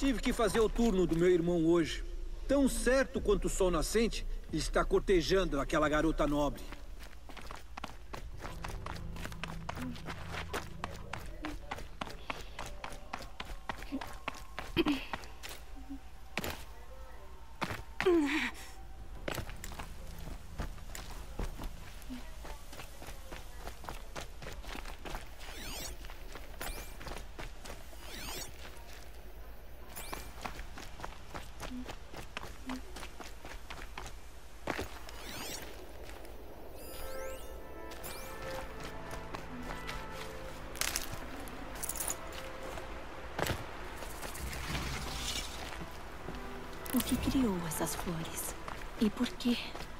Tive que fazer o turno do meu irmão hoje. Tão certo quanto o sol nascente, ele está cortejando aquela garota nobre. O que criou essas flores? E por quê?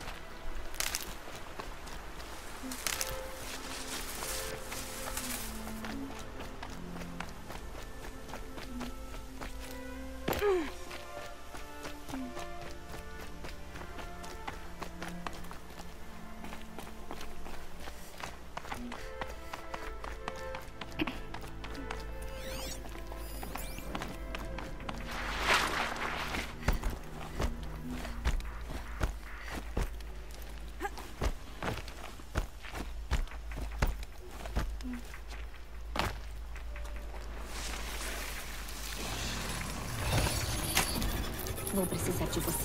Vou precisar de você.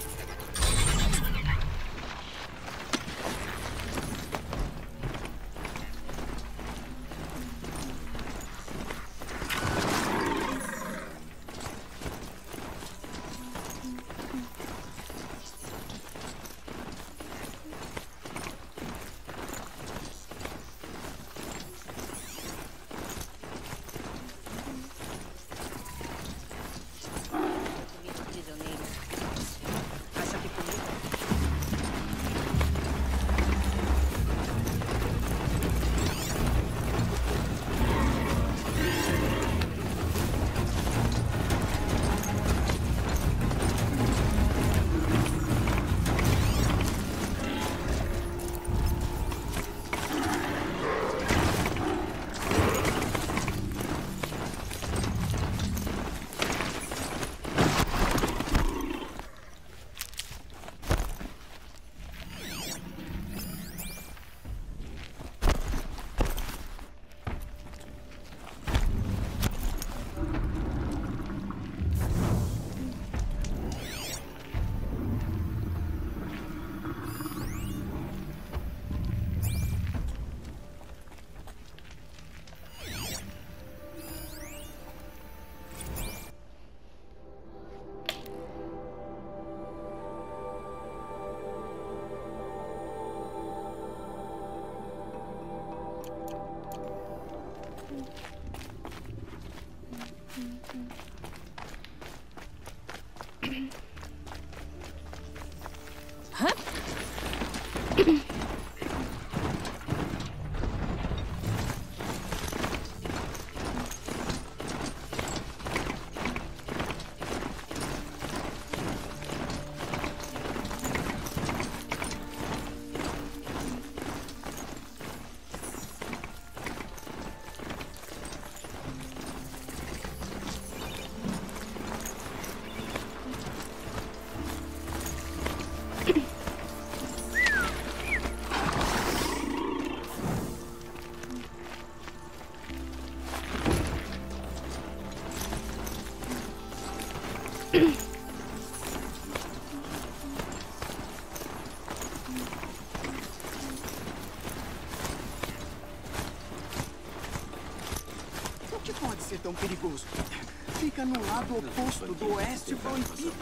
Tão perigoso. Fica no lado oposto do oeste proibido.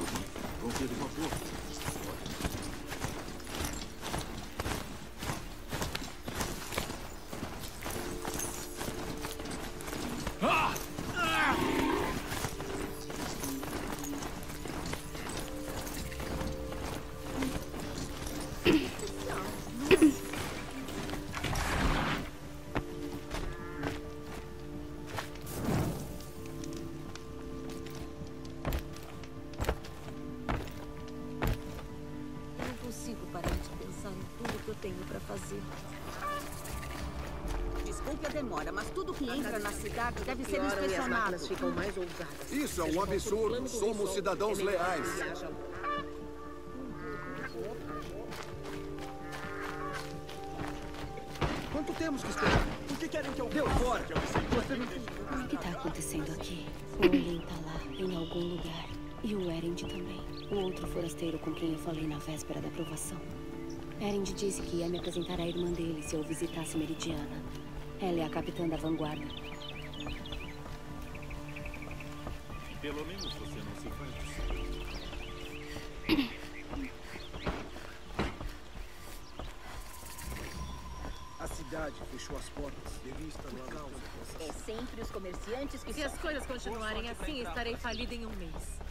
que a demora, mas tudo que entra na cidade deve ser Pioram e as inspecionado. máquinas ficam mais ousadas. Isso é um absurdo. Somos cidadãos leais. Quanto temos que esperar? O que querem que eu... Deu fora! O que tá acontecendo aqui? O Olin tá lá, em algum lugar. E o Erend também. O outro forasteiro com quem eu falei na véspera da aprovação. Erend disse que ia me apresentar à irmã dele se eu visitasse Meridiana. Ela é a capitã da vanguarda. Pelo menos você não se faz disso. A cidade fechou as portas. Devia estar por causa dessas... É sempre os comerciantes que Se as coisas continuarem assim, estarei falida em um mês.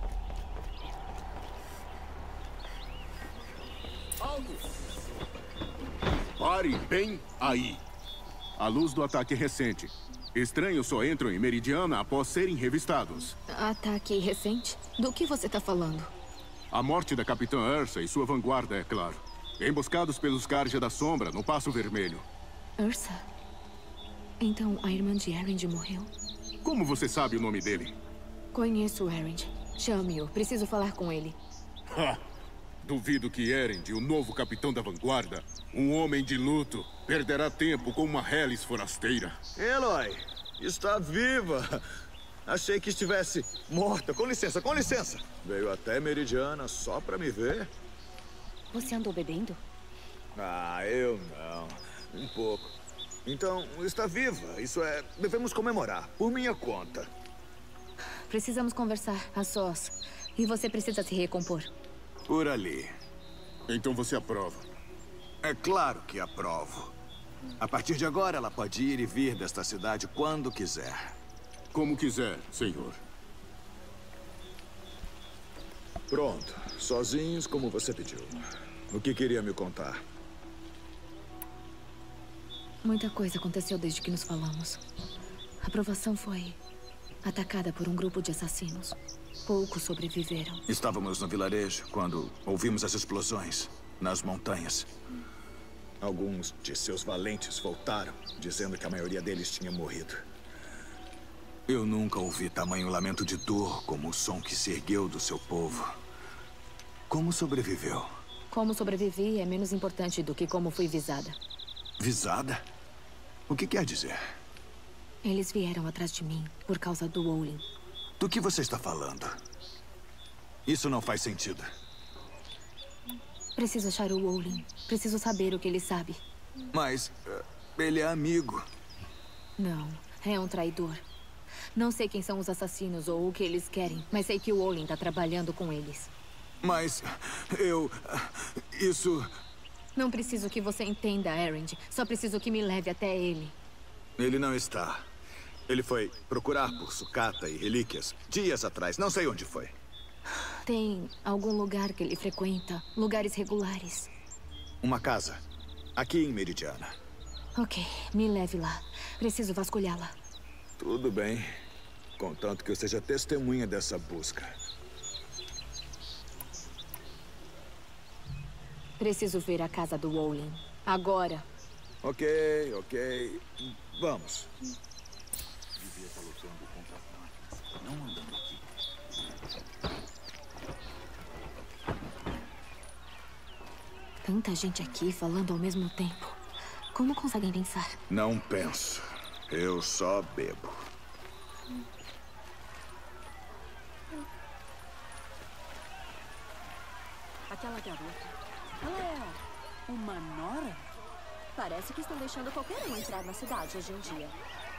Pare bem aí. À luz do ataque recente, estranhos só entram em Meridiana após serem revistados. Ataque recente? Do que você tá falando? A morte da Capitã Ursa e sua vanguarda, é claro. Emboscados pelos Carja da Sombra no Passo Vermelho. Ursa? Então a irmã de Erend morreu? Como você sabe o nome dele? Conheço o Erend. Chame-o. Preciso falar com ele. Ha! Duvido que Erend, o novo capitão da vanguarda, um homem de luto, perderá tempo com uma Hellis forasteira. Eloy, está viva. Achei que estivesse morta. Com licença, com licença. Veio até Meridiana só para me ver. Você andou bebendo? Ah, eu não. Um pouco. Então, está viva. Isso é... devemos comemorar. Por minha conta. Precisamos conversar a sós. E você precisa se recompor. Por ali. Então você aprova. É claro que aprovo. A partir de agora, ela pode ir e vir desta cidade quando quiser. Como quiser, senhor. Pronto. Sozinhos, como você pediu. O que queria me contar? Muita coisa aconteceu desde que nos falamos. A aprovação foi atacada por um grupo de assassinos. Poucos sobreviveram. Estávamos no vilarejo quando ouvimos as explosões nas montanhas. Alguns de seus valentes voltaram, dizendo que a maioria deles tinha morrido. Eu nunca ouvi tamanho lamento de dor como o som que se ergueu do seu povo. Como sobreviveu? Como sobrevivi é menos importante do que como fui visada. Visada? O que quer dizer? Eles vieram atrás de mim por causa do Olin. Do que você está falando? Isso não faz sentido. Preciso achar o Olin. Preciso saber o que ele sabe. Mas ele é amigo. Não, é um traidor. Não sei quem são os assassinos ou o que eles querem, mas sei que o Olin está trabalhando com eles. Mas isso... Não preciso que você entenda, Erend. Só preciso que me leve até ele. Ele não está. Ele foi procurar por sucata e relíquias dias atrás. Não sei onde foi. Tem algum lugar que ele frequenta? Lugares regulares. Uma casa. Aqui em Meridiana. Ok, me leve lá. Preciso vasculhá-la. Tudo bem. Contanto que eu seja testemunha dessa busca. Preciso ver a casa do Olin. Agora. Ok, ok. Vamos. Devia estar lutando contra as máquinas, não andando aqui. Tanta gente aqui falando ao mesmo tempo. Como conseguem pensar? Não penso. Eu só bebo. Aquela garota, ela é uma nora? Parece que estão deixando qualquer um entrar na cidade hoje em dia.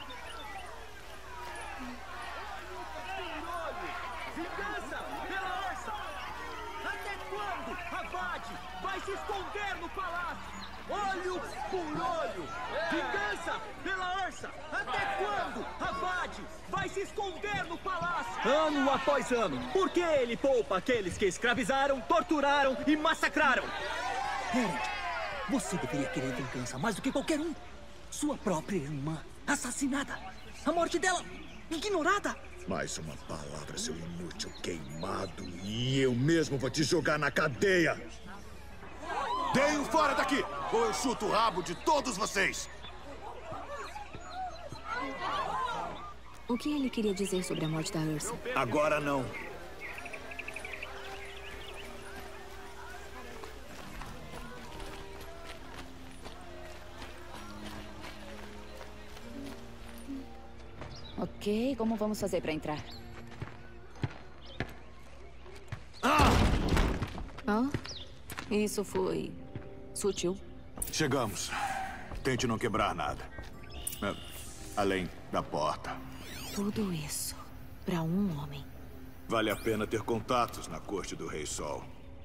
Vingança pela Ursa! Até quando, Abade, vai se esconder no palácio? Olho por olho! Vingança pela Ursa! Até quando, Abade, vai se esconder no palácio? Ano após ano, por que ele poupa aqueles que escravizaram, torturaram e massacraram? Erend, você deveria querer vingança mais do que qualquer um. Sua própria irmã, assassinada. A morte dela, ignorada. Mais uma palavra, seu inútil queimado, e eu mesmo vou te jogar na cadeia. Deem fora daqui, ou eu chuto o rabo de todos vocês. O que ele queria dizer sobre a morte da Ursa? Agora não. Ok, como vamos fazer para entrar? Isso foi sutil. Chegamos. Tente não quebrar nada. Além da porta. Tudo isso para um homem. Vale a pena ter contatos na corte do Rei Sol.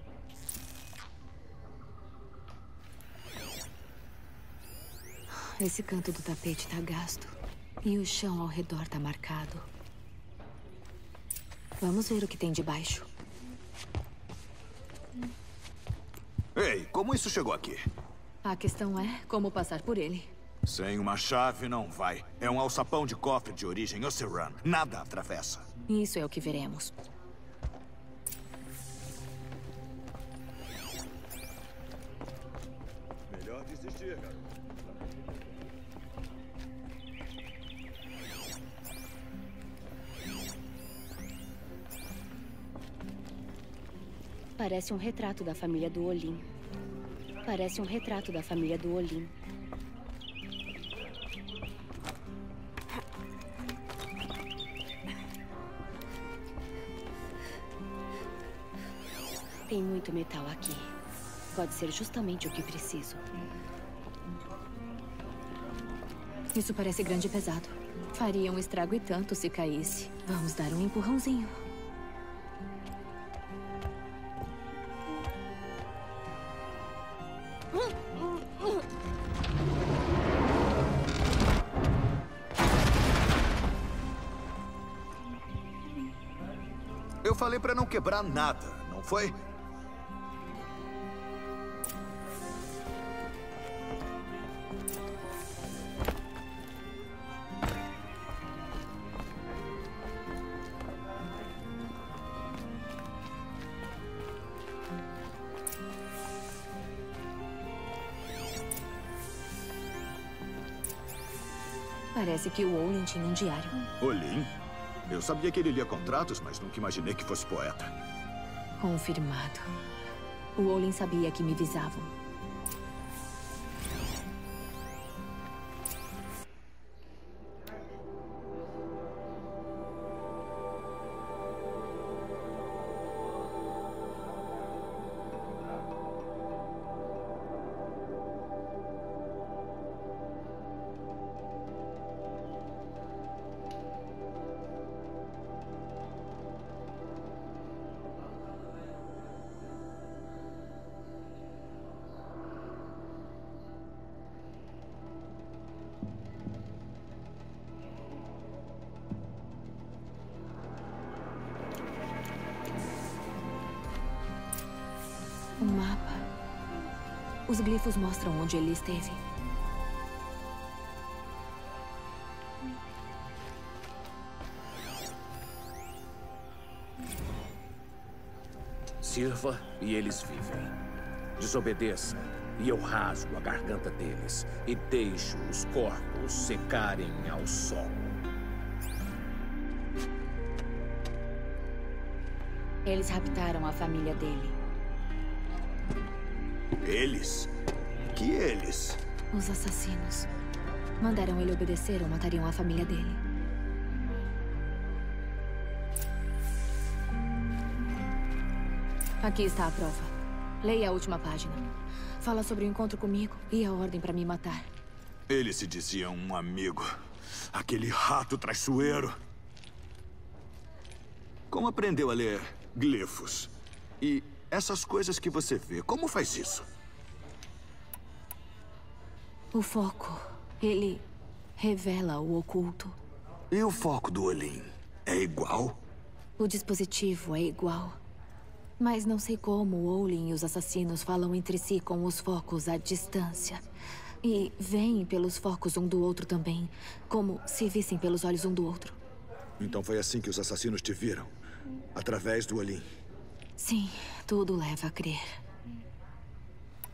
Esse canto do tapete tá gasto. E o chão ao redor tá marcado. Vamos ver o que tem debaixo. Ei, como isso chegou aqui? A questão é como passar por ele. Sem uma chave não vai. É um alçapão de cofre de origem Oseram. Nada atravessa. Isso é o que veremos. Melhor desistir, garoto. Parece um retrato da família do Olin. Parece um retrato da família do Olin. Tem muito metal aqui. Pode ser justamente o que preciso. Isso parece grande e pesado. Faria um estrago e tanto se caísse. Vamos dar um empurrãozinho. Eu falei pra não quebrar nada, não foi? Parece que o Olin tinha um diário. Olin? Eu sabia que ele lia contratos, mas nunca imaginei que fosse poeta. Confirmado. O Olin sabia que me visavam. Um mapa. Os glifos mostram onde ele esteve. Sirva e eles vivem. Desobedeça e eu rasgo a garganta deles e deixo os corpos secarem ao sol. Eles raptaram a família dele. Eles? Que eles? Os assassinos. Mandaram ele obedecer ou matariam a família dele. Aqui está a prova. Leia a última página. Fala sobre o encontro comigo e a ordem para me matar. Ele se dizia um amigo. Aquele rato traiçoeiro. Como aprendeu a ler glifos? E essas coisas que você vê, como faz isso? O foco. Ele revela o oculto. E o foco do Olin é igual? O dispositivo é igual. Mas não sei como o Olin e os assassinos falam entre si com os focos à distância. E veem pelos focos um do outro também, como se vissem pelos olhos um do outro. Então foi assim que os assassinos te viram? Através do Olin? Sim, tudo leva a crer.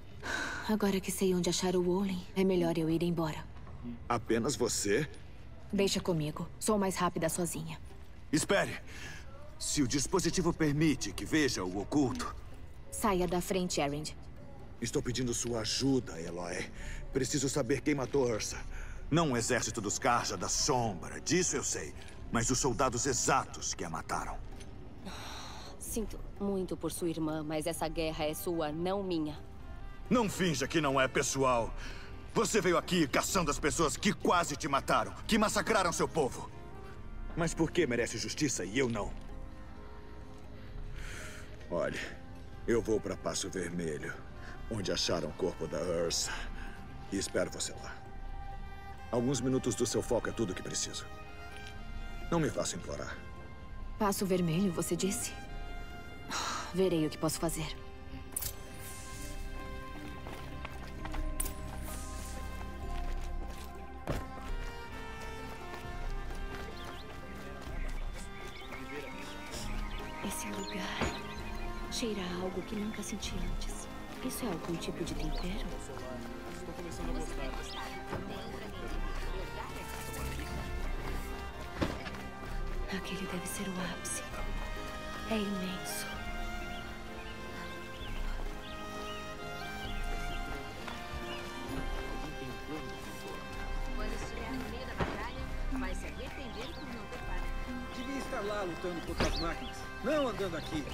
Agora que sei onde achar o Olin, é melhor eu ir embora. Apenas você? Deixa comigo. Sou mais rápida sozinha. Espere. Se o dispositivo permite que veja o oculto... Saia da frente, Erend. Estou pedindo sua ajuda, Eloy. Preciso saber quem matou Ursa. Não o exército dos Karja da Sombra, disso eu sei. Mas os soldados exatos que a mataram. Sinto muito por sua irmã, mas essa guerra é sua, não minha. Não finja que não é pessoal. Você veio aqui caçando as pessoas que quase te mataram, que massacraram seu povo. Mas por que merece justiça e eu não? Olha, eu vou para Passo Vermelho, onde acharam o corpo da Ursa. E espero você lá. Alguns minutos do seu foco é tudo o que preciso. Não me faça implorar. Passo Vermelho, você disse? Verei o que posso fazer. Esse lugar cheira a algo que nunca senti antes. Isso é algum tipo de tempero? Estou começando a gostar. Aquele deve ser o ápice. É imenso. Quando estiver no meio da batalha, vai se arrepender por não ter parado. Devia estar lá lutando contra as máquinas, não andando aqui.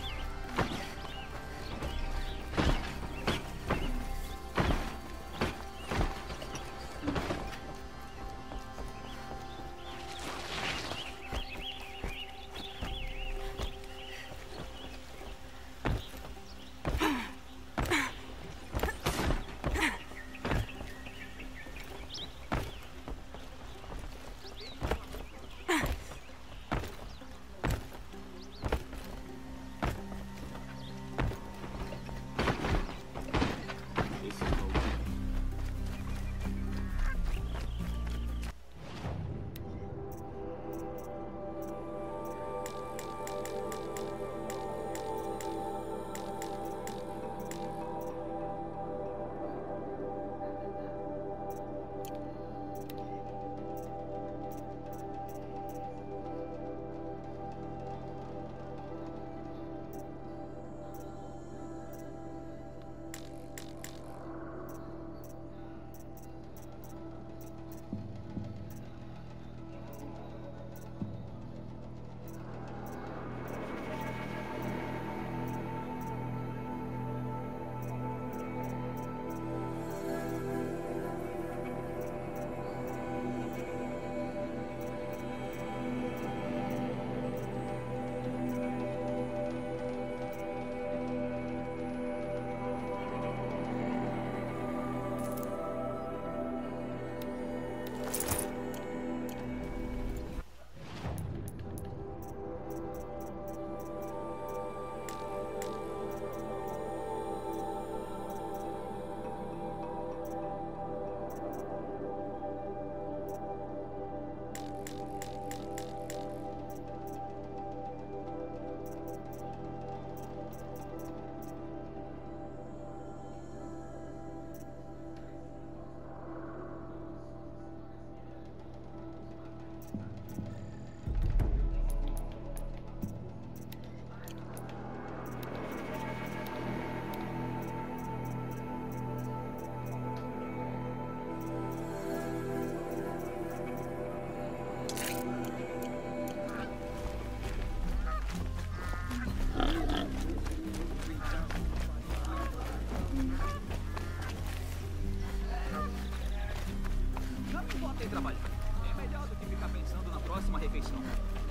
Já me botem trabalhar. É melhor do que ficar pensando na próxima refeição.